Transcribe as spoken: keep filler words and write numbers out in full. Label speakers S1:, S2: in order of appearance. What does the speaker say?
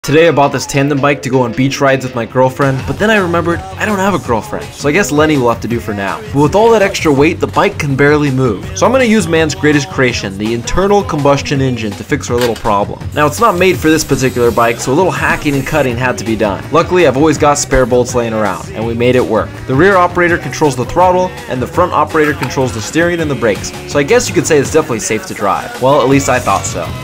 S1: Today I bought this tandem bike to go on beach rides with my girlfriend, but then I remembered I don't have a girlfriend, so I guess Lenny will have to do for now. But with all that extra weight, the bike can barely move. So I'm going to use man's greatest creation, the internal combustion engine, to fix our little problem. Now it's not made for this particular bike, so a little hacking and cutting had to be done. Luckily I've always got spare bolts laying around, and we made it work. The rear operator controls the throttle, and the front operator controls the steering and the brakes, so I guess you could say it's definitely safe to drive. Well, at least I thought so.